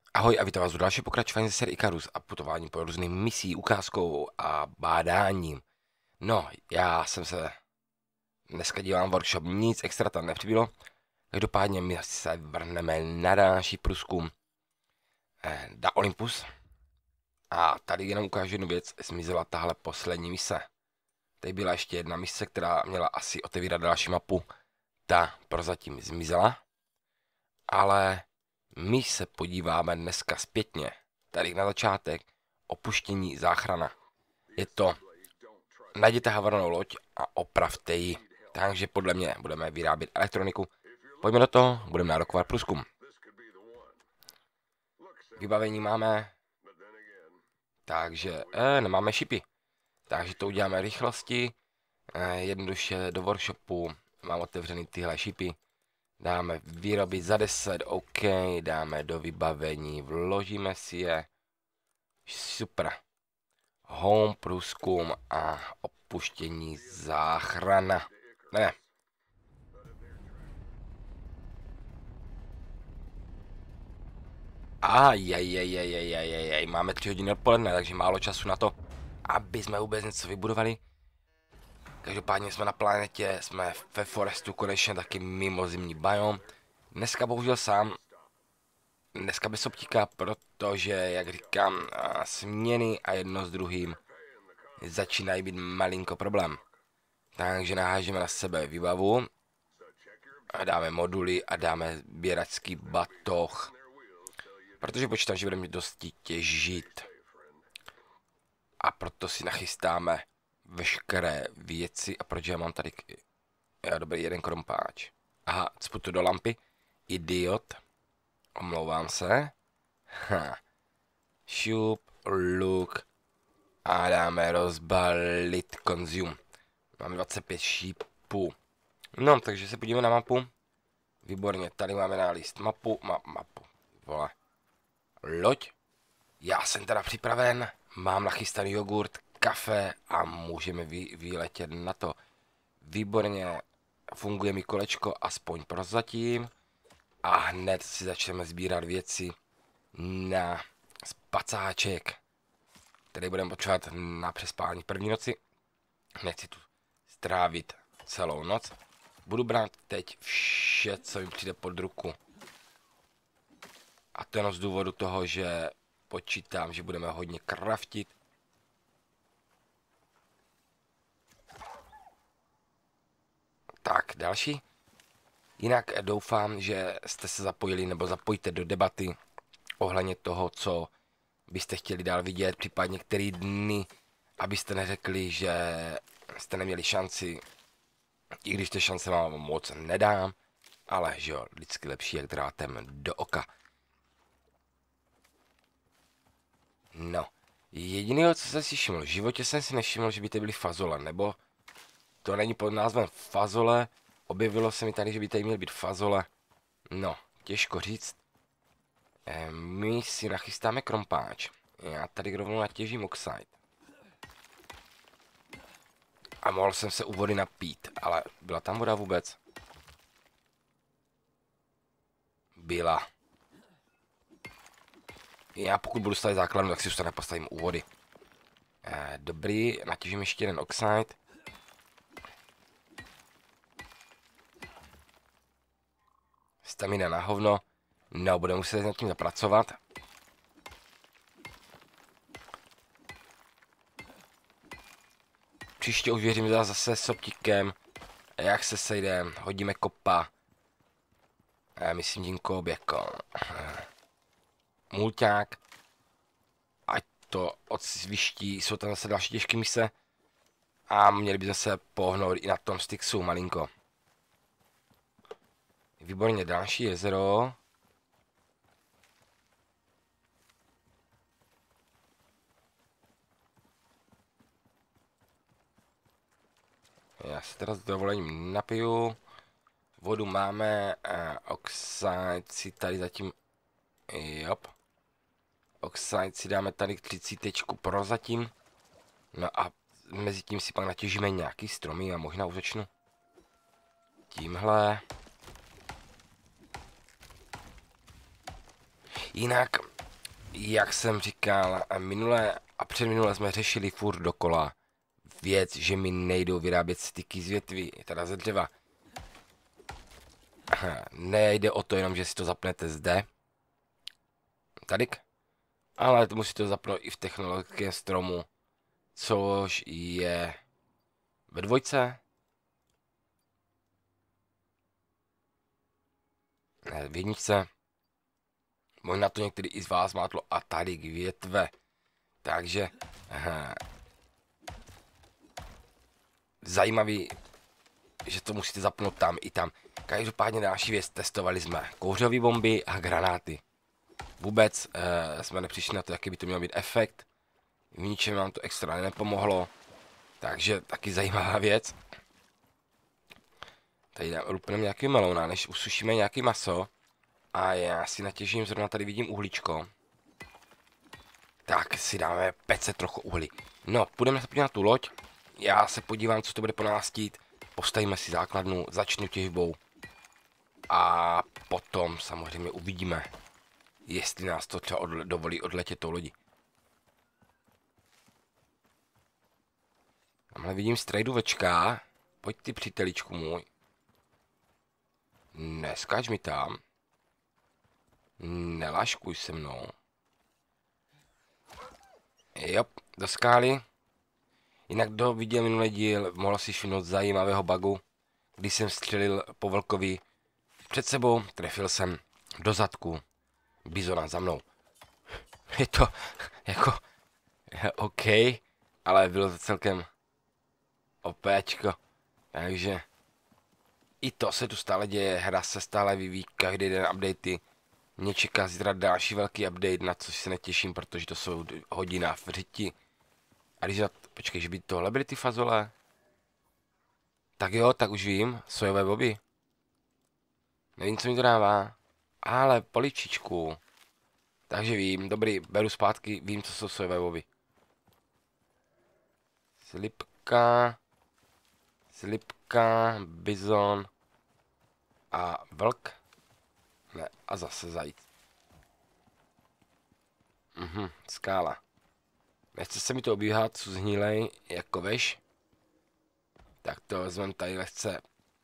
Ahoj a vítám vás u další pokračování ze série Icarus a putování po různým misí, ukázkou a bádáním. No, já jsem se dneska dívám workshop, nic extra tam nepřibylo. Každopádně my se vrhneme na další průzkum na Olympus. A tady jenom ukážu jednu věc, zmizela tahle poslední mise. Tady byla ještě jedna mise, která měla asi otevírat další mapu. Ta prozatím zmizela. Ale my se podíváme dneska zpětně, tady na začátek, opuštění záchrana. Je to, najděte havarnou loď a opravte ji. Takže podle mě budeme vyrábět elektroniku. Pojďme do toho, budeme nárokovat průzkum. Vybavení máme, takže nemáme šipy. Takže to uděláme rychlosti, jednoduše do workshopu, mám otevřený tyhle šipy. Dáme vyrobit za 10, OK, dáme do vybavení, vložíme si je. Super. Home, průzkum a opuštění záchrana. Ne. Ajajajajajajajaj, máme 3 hodiny odpoledne, takže málo času na to, aby jsme vůbec něco vybudovali. Každopádně jsme na planetě, jsme ve forestu, konečně taky mimo zimní biom. Dneska bohužel sám, dneska bez optika, protože, jak říkám, směny a jedno s druhým začínají být malinko problém. Takže nahážeme na sebe výbavu, a dáme moduly a dáme běračský batoh, protože počítám, že budeme dosti těžit. A proto si nachystáme veškeré věci. A proč já mám tady dobrý jeden krompáč. Aha, cpu to do lampy. Idiot. Omlouvám se. Šup, look. A dáme rozbalit consume. Máme 25 šípů. No, takže se podíváme na mapu. Výborně, tady máme nálist mapu, mapu. Vole. Loď. Já jsem teda připraven. Mám nachystaný jogurt, kafe a můžeme vyletět na to. Výborně, funguje mi kolečko, aspoň prozatím. A hned si začneme sbírat věci na spacáček, který budeme potřebovat na přespání první noci. Nechci tu strávit celou noc. Budu brát teď vše, co mi přijde pod ruku. A to jenom z důvodu toho, že počítám, že budeme hodně craftit. Tak, další. Jinak doufám, že jste se zapojili nebo zapojíte do debaty ohledně toho, co byste chtěli dál vidět, případně který dny, abyste neřekli, že jste neměli šanci, i když ty šance vám moc nedám, ale že jo, vždycky lepší jak drátem do oka. No, jediného, co jsem si všiml, v životě jsem si nevšiml, že by to byly fazole, nebo to není pod názvem fazole, objevilo se mi tady, že by tady měly být fazole, no, těžko říct. My si nachystáme krompáč, já tady rovnou natěžím oxide. A mohl jsem se u vody napít, ale byla tam voda vůbec? Byla. Já pokud budu stavit základnu, tak si už to nepostavím u vody. Dobrý, natěžím ještě jeden oxide. Stamina na hovno. No, budeme muset nad tím zapracovat. Příště už věřím zase s optikem. Jak se sejdem, hodíme kopa. Myslím tím kop jako mulťák. Ať to odsviští, jsou tam zase další těžké mise. A měli by se pohnout i na tom Styxu malinko. Výborně, další jezero. Já se teda s dovolením napiju. Vodu máme, oxide si tady zatím, jop. Oxide si dáme tady k 30 prozatím. No a mezi tím si pak natěžíme nějaký stromy a možná už začnu tímhle. Jinak jak jsem říkal, minule a předminule jsme řešili furt dokola věc, že mi nejdou vyrábět styky z větví, teda ze dřeva. Nejde o to jenom, že si to zapnete zde, tadyk, ale musí to zapnout i v technologickém stromu, což je ve dvojce, ne, v jedničce. Možná to některý i z vás mátlo a tady k větve. Takže zajímavý, že to musíte zapnout tam i tam. Každopádně další věc, testovali jsme kouřové bomby a granáty. Vůbec jsme nepřišli na to, jaký by to měl být efekt. V ničem nám to extra nepomohlo. Takže taky zajímavá věc. Tady lupneme nějaký melouna, než usušíme nějaký maso. A já si natěžím, zrovna tady vidím uhlíčko. Tak si dáme pece trochu uhlí. No, půjdeme se podívat na tu loď. Já se podívám, co to bude po nás chtít. Postavíme si základnu, začnu těžbou. A potom samozřejmě uvidíme, jestli nás to třeba dovolí odletět tou lodí. Tamhle vidím strejduvečka. Pojď ty, příteličku můj. Neskáč mi tam. Nelaškuj se mnou. Jo, do skály. Jinak kdo viděl minulý díl, mohl si všimnout zajímavého bugu, když jsem střelil po vlkovi před sebou, trefil jsem do zadku bizona za mnou. Je to jako OK, ale bylo to celkem opéčko, takže i to se tu stále děje, hra se stále vyvíjí, každý den updaty. Mě čeká zítra další velký update, na což se netěším, protože to jsou hodina v řiti. A když počkej, že by tohle byly ty fazole? Tak jo, tak už vím, sojové boby. Nevím, co mi to dává, ale poličičku. Takže vím, dobrý, beru zpátky, vím, co jsou sojové boby. Slipka, bizon a vlk. Ne, a zase zajíc. Skála. Nechce se mi to obíhat, co zhnilej, jako veš. Tak to vezmeme tady lehce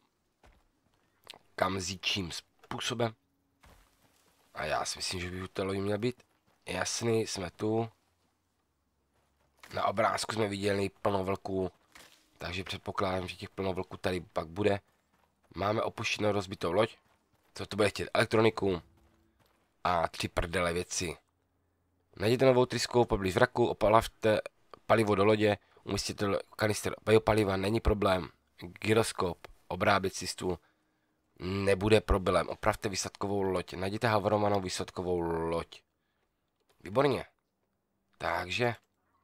kamzíčím způsobem. A já si myslím, že by u té lodi měl být jasný, jsme tu. Na obrázku jsme viděli plno vlků, takže předpokládám, že těch plno vlků tady pak bude. Máme opuštěnou rozbitou loď, co to bude chtět elektroniku a 3 prdele věci. Najděte novou tryskou poblíž vraku, opalavte palivo do lodě, umístíte kanister biopaliva, není problém. Gyroskop, obráběcí stůl, nebude problém. Opravte výsadkovou loď, najděte havarovanou výsadkovou loď. Výborně. Takže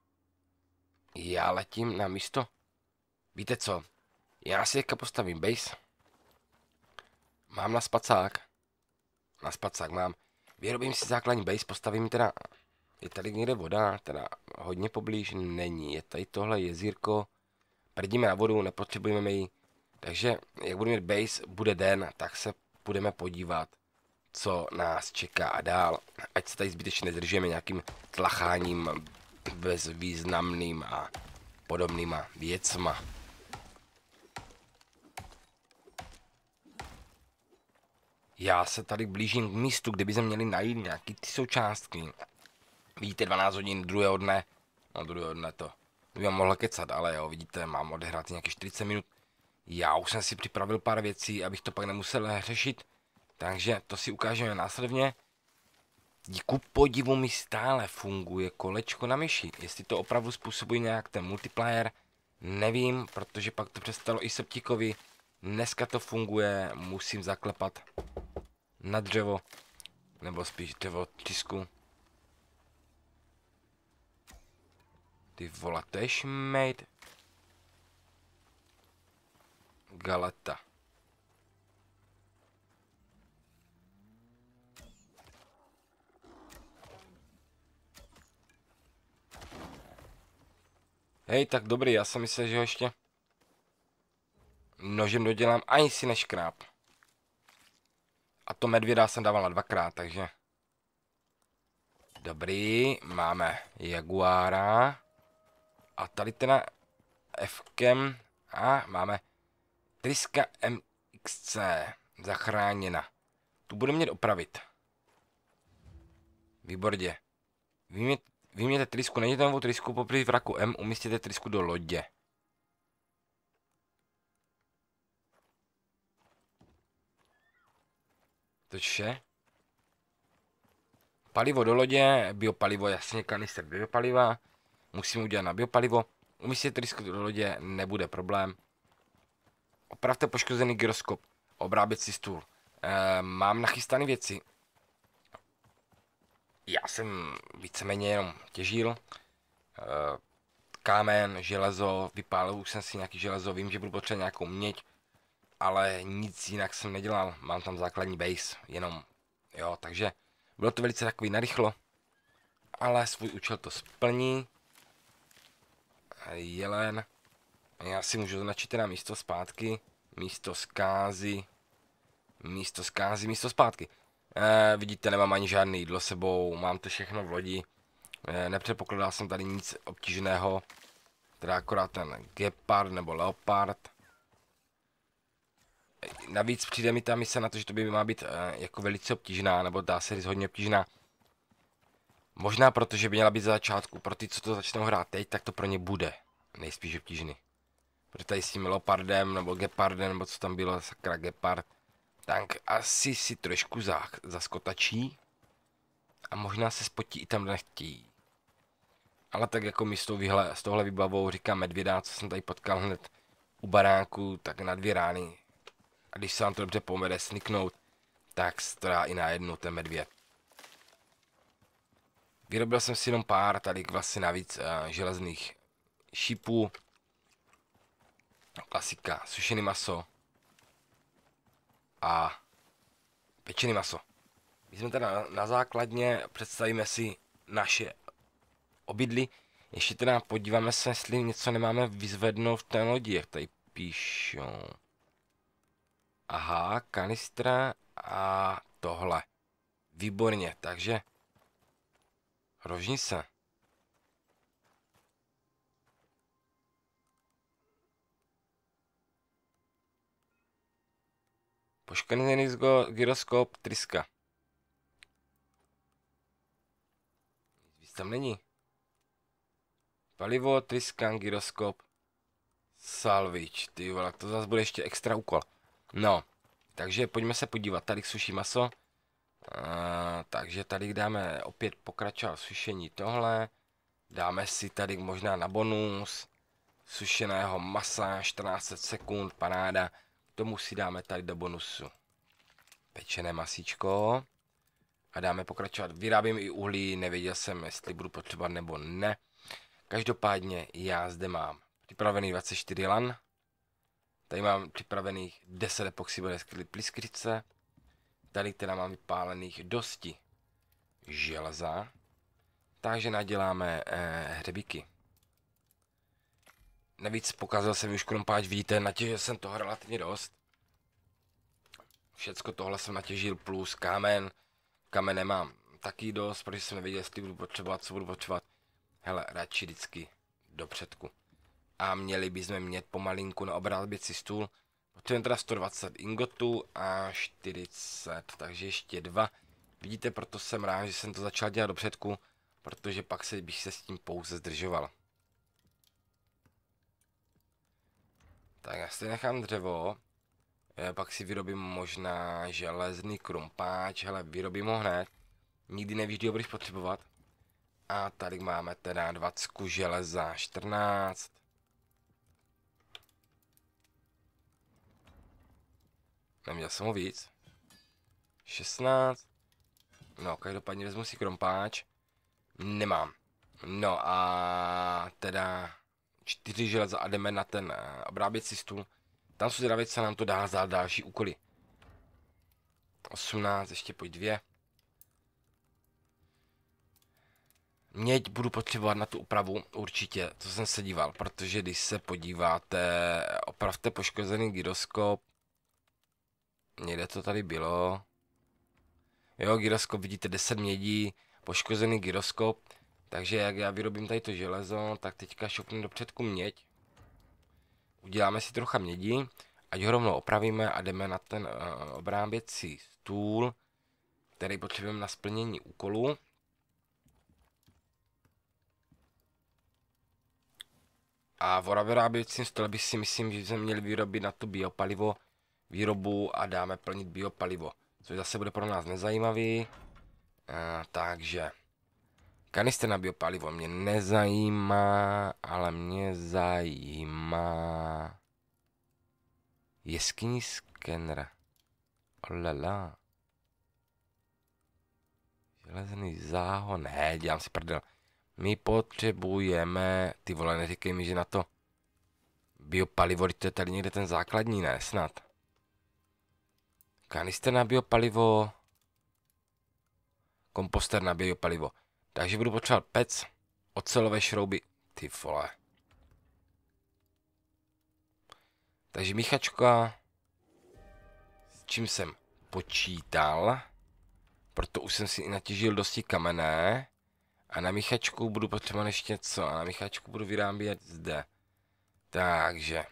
já letím na místo. Víte co? Já si teďka postavím base. Mám na spacák. Mám. Vyrobím si základní base, postavím teda. Je tady někde voda, teda hodně poblíž není. Je tady tohle jezírko. Prdíme na vodu, nepotřebujeme ji. Takže, jak budu mít base, bude den, tak se budeme podívat, co nás čeká a dál. Ať se tady zbytečně nezdržujeme nějakým tlacháním bezvýznamným a podobnýma věcma. Já se tady blížím k místu, kde bychom měli najít nějaký ty součástky. Vidíte, 12 hodin druhého dne. No druhého dne to bych vám mohl kecat, ale jo, vidíte, mám odehrát nějakých 40 minut. Já už jsem si připravil pár věcí, abych to pak nemusel řešit. Takže to si ukážeme následně. Díku podivu mi stále funguje kolečko na myši. Jestli to opravdu způsobuje nějak ten multiplayer, nevím, protože pak to přestalo i Septikovi. Dneska to funguje, musím zaklepat na dřevo, nebo spíš dřevo tisku. Ty vole, to je šmejd. Galeta. Hej, tak dobrý, já jsem myslel, že ho ještě nožem dodělám, ani si neškráp. A to medvěda jsem dával na 2krát, takže Dobrý, máme Jaguára. A tady teda Fkem. A máme Triska MXC. Zachráněna. Tu budu mět opravit. Výborně. Vyměňte trysku, najděte novou trysku, poprvé v raku M, umístěte trysku do lodě. To vše. Palivo do lodě, biopalivo, jasně, kanister biopaliva. Musím udělat na biopalivo. Umístěte trysku do lodě, nebude problém. Opravte poškozený gyroskop, obráběcí stůl. Mám nachystané věci. Já jsem víceméně jenom těžil. Kámen, železo, vypálil už jsem si nějaký železo, vím, že budu potřebovat nějakou měď, ale nic jinak jsem nedělal, mám tam základní base, jenom, jo, takže bylo to velice takový narychlo, ale svůj účel to splní. Jelen, já si můžu označit teda místo zpátky, místo zkázy, místo zpátky. Vidíte, nemám ani žádný jídlo sebou, mám to všechno v lodi. Nepředpokládal jsem tady nic obtížného, teda akorát ten gepard nebo leopard. Navíc přijde mi ta mise na to, že to by má být jako velice obtížná, nebo dá se říct hodně obtížná. Možná protože by měla být za začátku, pro ty, co to začnou hrát teď, tak to pro ně bude nejspíš obtížný. Protože tady s tím leopardem nebo gepardem, nebo co tam bylo, sakra gepard, tak asi si trošku zaskotačí a možná se spotí i tam, kde nechtějí. Ale tak jako mi s touhle výbavou, říkám medvěda, co jsem tady potkal hned u baráku, tak na 2 rány. A když se vám to dobře povede sniknout, tak se to dá i na jednu ten medvěd. Vyrobil jsem si jenom pár tady vlastně navíc železných šípů. Klasika, sušený maso. A pečený maso. My jsme teda na základně, představíme si naše obydlí. Ještě teda podíváme se, jestli něco nemáme vyzvednout v té lodi, jak tady píšou. Aha, kanistra a tohle. Výborně, takže rožnice. Poškozený gyroskop, tryska. Víc tam není. Palivo, tryska, gyroskop, salvage. Ty vole, to zase bude ještě extra úkol. No, takže pojďme se podívat. Tady suší maso. Takže tady dáme opět pokračovat sušení tohle. Dáme si tady možná na bonus sušeného masa 14 sekund, paráda. K tomu si dáme tady do bonusu pečené masíčko. A dáme pokračovat. Vyrábím i uhlí, nevěděl jsem, jestli budu potřebovat nebo ne. Každopádně já zde mám připravený 24 lan. Tady mám připravených 10 epoxybodeskly pliskrice. Tady teda mám vypálených dosti železa. Takže naděláme hřebíky. Navíc pokazal jsem už krompáč, vidíte, natěžil jsem toho relativně dost. Všecko tohle jsem natěžil plus kámen. Kamen nemám taky dost, protože jsem nevěděl, jestli budu potřebovat, co budu potřebovat. Hele, radši vždycky do předku. A měli bychom mít pomalinku na obráběcí stůl. Potřebujeme teda 120 ingotů a 40, takže ještě 2. Vidíte, proto jsem rád, že jsem to začal dělat do předku, protože pak bych se s tím pouze zdržoval. Tak já si nechám dřevo, pak si vyrobím možná železný krumpáč, hele, vyrobím ho hned. Nikdy nevíš, kdy ho budeš potřebovat. A tady máme teda 20 železa, 14. Neměl jsem ho víc. 16. No, každopádně vezmu si krompáč. Nemám. No a teda 4 železa a jdeme na ten obráběcí stůl. Tam jsou zvědavě, co nám to dá za další úkoly. 18, ještě pojď 2. Měď budu potřebovat na tu opravu, určitě, to jsem se díval, protože když se podíváte, opravte poškozený gyroskop. Někde to tady bylo. Jo, gyroskop, vidíte 10 mědí, poškozený gyroskop. Takže jak já vyrobím tady to železo, tak teďka šoupnu do předku měď. Uděláme si trocha mědi, ať ho rovnou opravíme a jdeme na ten obráběcí stůl, který potřebujeme na splnění úkolu. A v vyráběcím stole bych si myslím, že jsme měli vyrobit na to biopalivo výrobu a dáme plnit biopalivo, což zase bude pro nás nezajímavý. Takže kanistr na biopalivo mě nezajímá, ale mě zajímá jeskyní skener. Olala. Železný záhon, ne, dělám si prdel. My potřebujeme, ty vole, neříkej mi, že na to biopalivo, to je tady někde ten základní, ne, snad. Kanister na biopalivo, komposter na biopalivo. Takže budu potřebovat pec, ocelové šrouby, ty vole. Takže míchačka, s čím jsem počítal, proto už jsem si i natěžil dosti kamenné. A na míchačku budu potřebovat ještě co? A na míchačku budu vyrábět zde. Takže.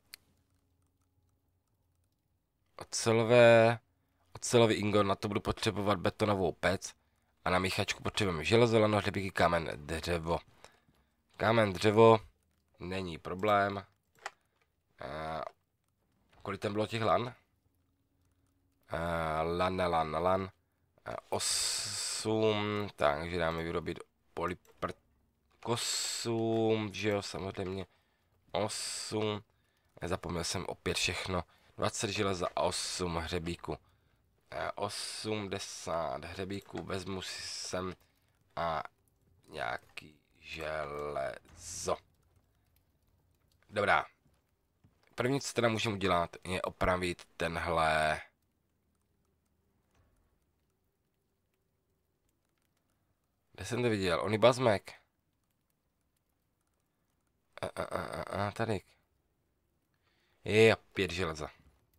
Ocelový ingot, na to budu potřebovat betonovou pec. A na míchačku potřebujeme železo, lano, hřebíky, kámen, dřevo. Kámen, dřevo, není problém. Kolik tam bylo těch lan? Lan. 8, takže dáme vyrobit polyprkosum, že jo, samozřejmě. 8, nezapomněl jsem opět všechno. 20 železa a 8 hřebíků. 80 hřebíků vezmu si sem a nějaký železo. Dobrá. První, co teda můžeme udělat, je opravit tenhle. Kde jsem to viděl? Onibazmek. Tady. Je 5 železa.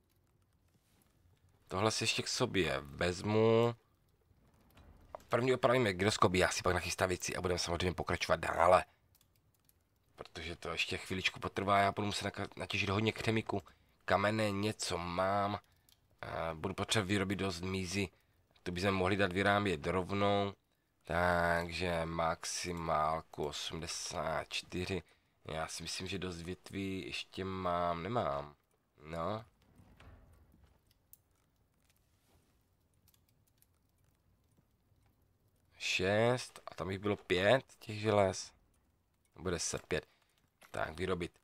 Tohle si ještě k sobě vezmu. První opravíme gyroskop, já si pak nachystám věci a budeme samozřejmě pokračovat dále. Protože to ještě chviličku potrvá, já budu muset natěžit hodně chemiku. Kamene něco mám. Budu potřebovat vyrobit dost mízy. To bychom mohli dát vyrábět rovnou. Takže maximálku 84. Já si myslím, že dost větví ještě nemám. No. Šest. A tam jich bylo 5 těch želez. Bude 10, 5. Tak, vyrobit.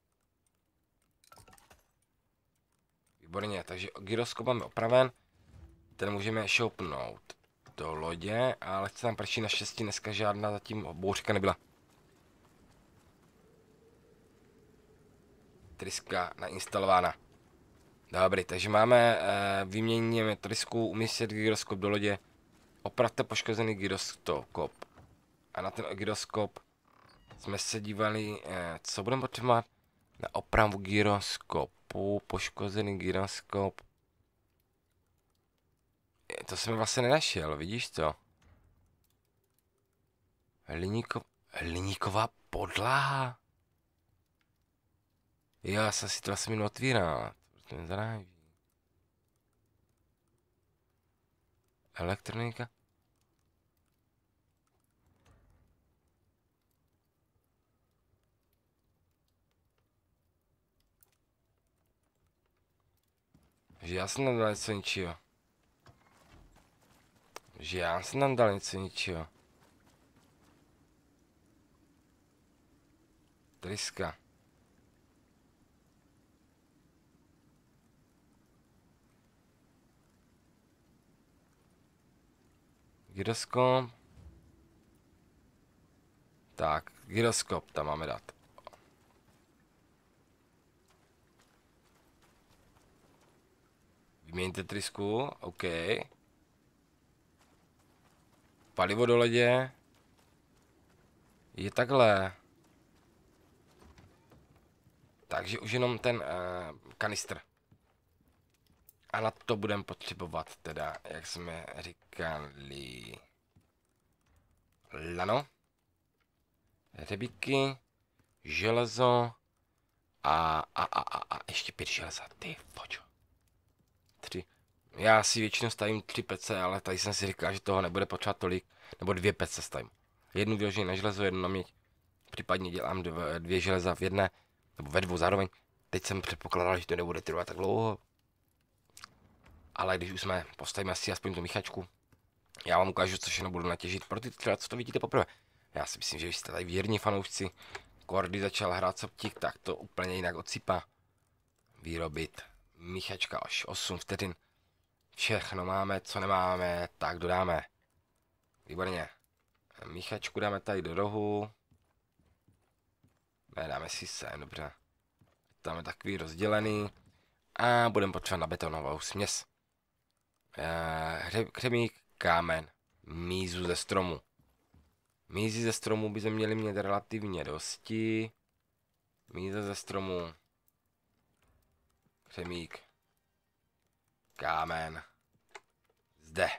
Výborně, takže gyroskop máme opraven. Ten můžeme šoupnout do lodě, ale chce tam prší, naštěstí dneska žádná zatím bouřka nebyla. Tryska nainstalována. Dobrý, takže máme vyměníme trysku, umístit gyroskop do lodě, opravte poškozený gyroskop. A na ten gyroskop jsme se dívali, co budeme potřebovat na opravu gyroskopu, poškozený gyroskop. To jsem vlastně nenašel, vidíš to? Hliníková podlaha. Jo, já jsem si to vlastně měl otvírat, protože mě zaráží. Elektronika. Že já jsem tam dal něco ničího. Že já jsem tam dal něco ničího. Tryska. Gyroskop. Tak, gyroskop tam máme dát. Vyměňte trysku, OK. Palivo do lodě. Je takhle. Takže už jenom ten kanistr. A na to budeme potřebovat teda, jak jsme říkali. lano, hřebíky, železo a ještě 5 železa, ty fočo. 3. Já si většinou stavím 3 pece, ale tady jsem si říkal, že toho nebude potřebovat tolik, nebo 2 pece stavím. Jednu vyloženě na železo, jednu na měď, případně dělám 2 železa v jedné, nebo ve 2 zároveň. Teď jsem předpokládal, že to nebude trvat tak dlouho. Ale když už jsme, postavíme asi aspoň tu míchačku. Já vám ukážu, co všechno budu natěžit pro ty třeba, co to vidíte poprvé. Já si myslím, že když jste tady věrní fanoušci, Kordy začal hrát Soptík, tak to úplně jinak odsýpá. Vyrobit míchačka až 8 vteřin. Všechno máme, co nemáme, tak dodáme. Výborně. Míchačku dáme tady do rohu. Dáme si sem, dobře. Tam je takový rozdělený. A budeme potřebovat na betonovou směs. Křemík, kámen, mízu ze stromu. Mízy ze stromu by měli mít relativně dosti. Míza ze stromu. Křemík. Kámen. Zde.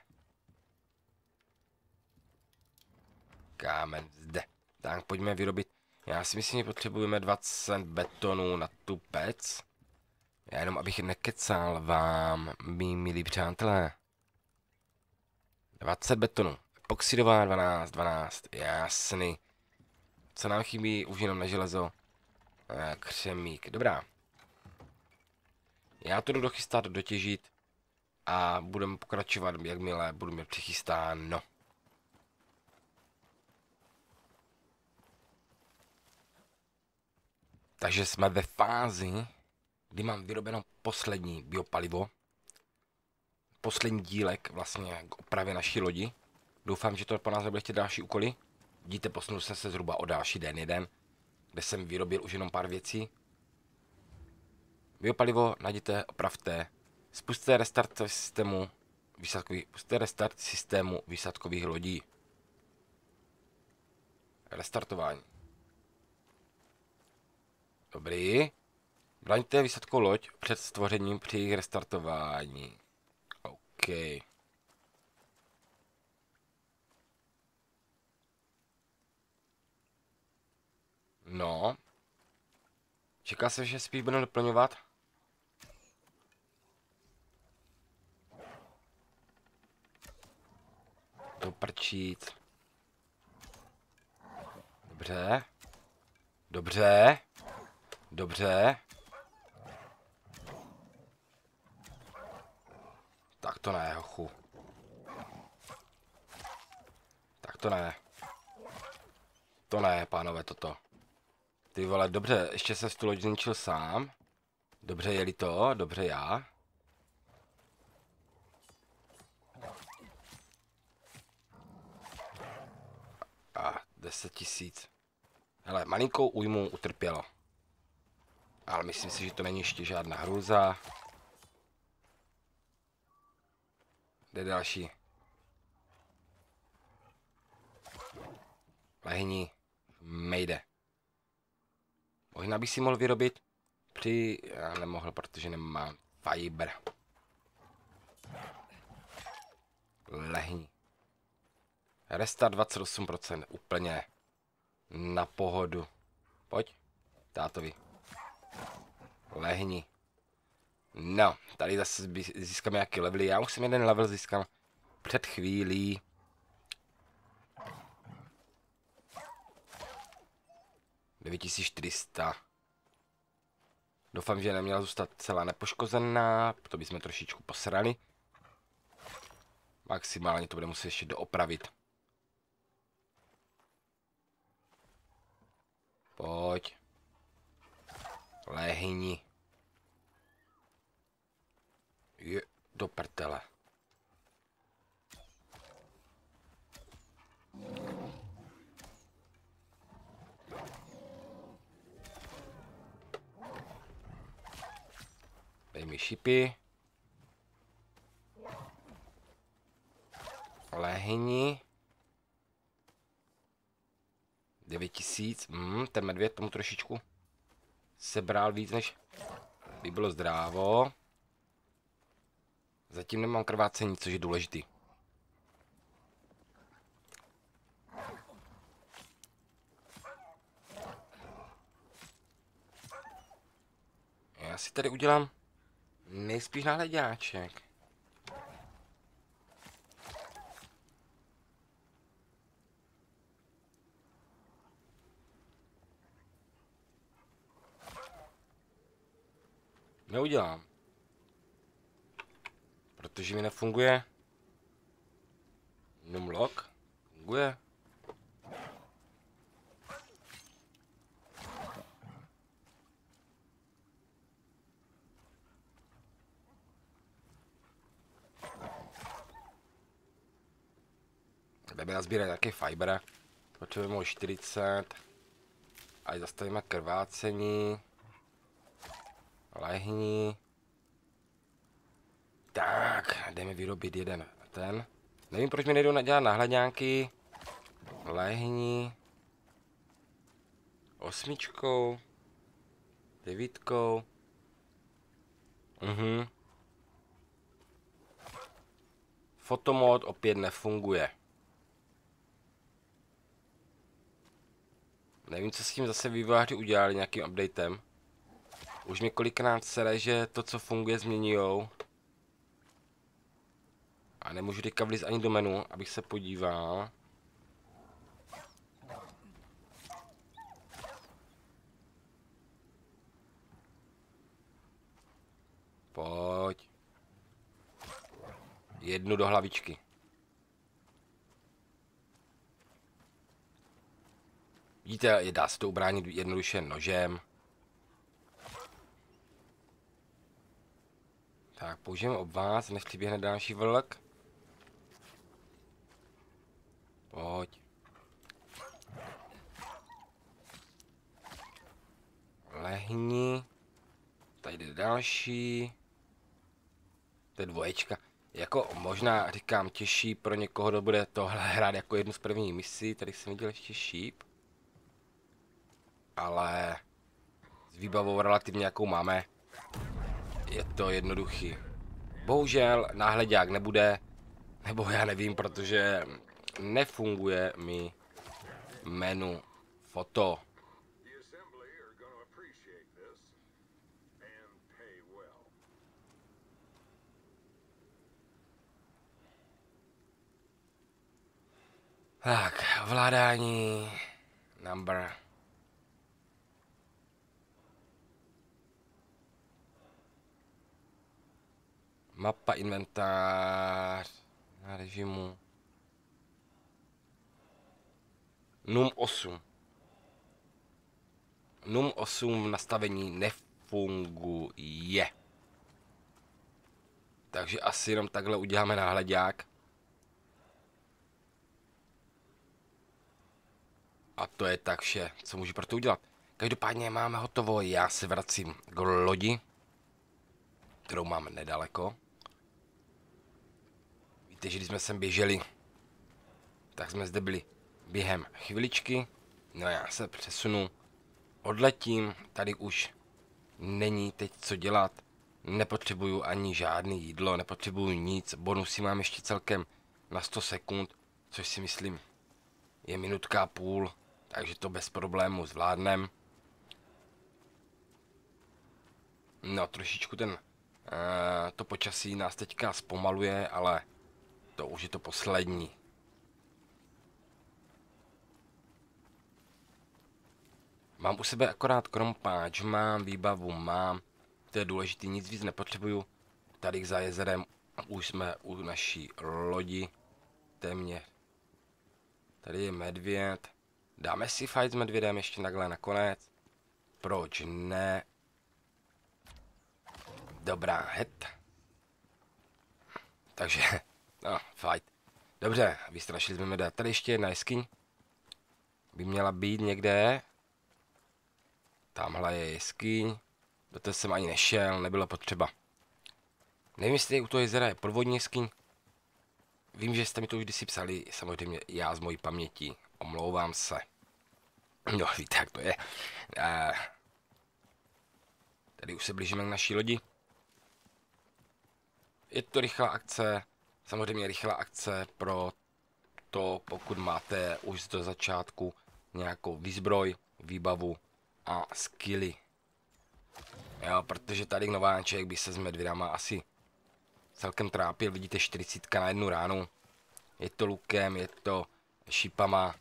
Kámen zde. Tak pojďme vyrobit. Já si myslím, že potřebujeme 20 betonů na tu pec. Já jenom abych nekecal vám, mý milí přátelé. 20 betonů. Epoxidová 12, jasný. Co nám chybí? Už jenom na železo. Křemík, dobrá. Já to jdu dochystat, dotěžit a budeme pokračovat, jakmile budu mít přichystáno. Takže jsme ve fázi, kdy mám vyrobeno poslední biopalivo. Poslední dílek vlastně k opravě naší lodi. Doufám, že to po nás nebude chtět další úkoly. Vidíte, posunul jsem se zhruba o další den jeden, kde jsem vyrobil už jenom pár věcí. Biopalivo najděte, opravte. Spusťte restart systému výsadkových lodí. Restartování. Dobrý. Braňte výsadkovou loď před stvořením při jejich restartování. OK. No. Čeká se, že spíš budeme doplňovat. Doprčít. Dobře. Dobře. Dobře. Tak to ne, hochu. Tak to ne. To ne, pánové, toto. Ty vole, dobře, ještě se tu loď zničil sám. Dobře, jeli to, dobře já. A 10 000. Hele, malinkou újmu utrpělo. Ale myslím si, že to není ještě žádná hrůza. Kde další? Lehni. Mejde. Možná bych si mohl vyrobit já nemohl, protože nemám fiber. Lehni. Restart 28%, úplně na pohodu. Pojď, tátovi. Lehni. No, tady zase získáme nějaký levely. Já už jsem jeden level získal před chvílí. $9400. Doufám, že neměla zůstat celá nepoškozená, to bychom trošičku posrali. Maximálně to bude muset ještě doopravit. Pojď. Lehni. Je, do prdele. Dej mi šipy. Lehni. 9000. Ten medvěd tomu trošičku sebral víc, než by bylo zdrávo. Zatím nemám krvácení, což je důležitý. Já si tady udělám nejspíš náhledáček. Neudělám. Protože mi nefunguje. Numlock. Funguje. Jdeme nazbírat nějaký fiber. Potřebujeme 40. Ať zastavíme krvácení. Lehni. Tak, jdeme vyrobit jeden ten. Nevím, proč mi nejdou dělat nahledňánky. Lehni. 8. 9. Fotomod opět nefunguje. Nevím, co s tím zase vývojáři udělali nějakým updatem. Už mi kolikrát sere, že to, co funguje, změnijou. A nemůžu teďka vlíz ani do menu, abych se podíval. Pojď. Jednu do hlavičky. Vidíte, dá se to ubránit jednoduše nožem. Tak, použijeme obvaz, než přiběhne další vlk. Pojď. Lehni. Tady jde další. To je 2. Jako možná, říkám, těžší pro někoho, kdo bude tohle hrát jako jednu z prvních misí. Tady jsem viděl ještě šíp. Ale s výbavou relativně jakou máme, je to jednoduchý. Bohužel náhledák nebude, nebo já nevím, protože nefunguje mi menu foto. Tak, ovládání, number. Mapa, inventář, na režimu. NUM 8. NUM 8 v nastavení nefunguje. Takže asi jenom takhle uděláme náhledák. A to je tak vše, co můžu pro to udělat. Každopádně máme hotovo, já se vracím k lodi, kterou mám nedaleko. Víte, že když jsme sem běželi, tak jsme zde byli během chviličky. No já se přesunu, odletím, tady už není teď co dělat. Nepotřebuju ani žádný jídlo, nepotřebuju nic. Bonusy mám ještě celkem na 100 sekund, což si myslím je 1,5 minuty, takže to bez problému zvládnem. No trošičku to počasí nás teďka zpomaluje, ale to už je to poslední. Mám u sebe akorát krompáč, mám výbavu, mám. To je důležité, nic víc nepotřebuju. Tady za jezerem už jsme u naší lodi. Téměř. Tady je medvěd. Dáme si fight s medvědem ještě takhle nakonec. Proč ne? Dobrá, het. Takže, no, fight. Dobře, vystrašili jsme medvěda. Tady ještě jedna jeskyň. By měla být někde. Tamhle je jeskyň. Do toho jsem ani nešel, nebylo potřeba. Nevím, jestli u toho jezera je podvodní jeskyň. Vím, že jste mi to už kdysi psali, samozřejmě já z mojí paměti. Omlouvám se. No, víte, jak to je. Tady už se blížíme k naší lodi. Je to rychlá akce. Samozřejmě rychlá akce pro to, pokud máte už do začátku nějakou výzbroj, výbavu a skilly. Jo, protože tady nováček by se s medvědama asi celkem trápil. Vidíte 40 na jednu ránu. Je to lukem, je to šípama.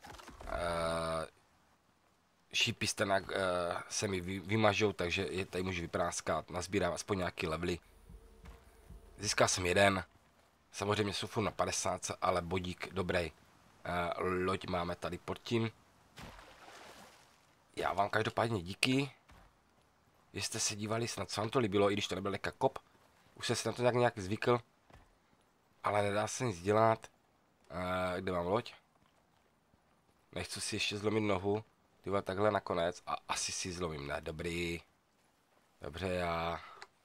Šípy stanak se mi vymažou, takže je tady můžu vypráskat. Nazbírám aspoň nějaký levely. Získal jsem jeden. Samozřejmě jsou furt na 50, ale bodík dobrý. Loď máme tady pod tím. Já vám každopádně díky, že jste se dívali, snad se vám to líbilo, i když to nebyl leka kop. Už jsem si na to nějak zvykl, ale nedá se nic dělat. Kde mám loď? Nechci si ještě zlomit nohu, tyhle takhle nakonec a asi si zlomím, ne, dobrý. Dobře, já...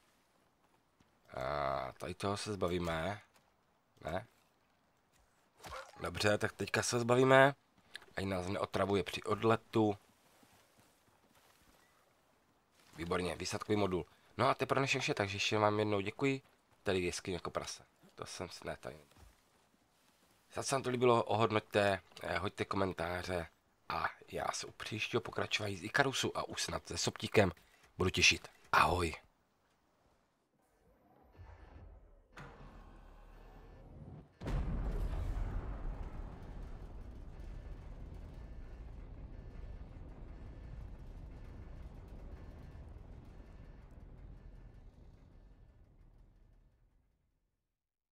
tady toho se zbavíme, ne? Dobře, tak teďka se zbavíme, ať nás neotravuje při odletu. Výborně, výsadkový modul. No a to je pro dnešek vše, takže ještě vám jednou děkuji. Tady je skin jako prase. To jsem si ne tady. Snad se vám to líbilo, ohodnoťte, hoďte komentáře a já se u příštího pokračování z Ikarusu a už snad se Soptíkem budu těšit. Ahoj.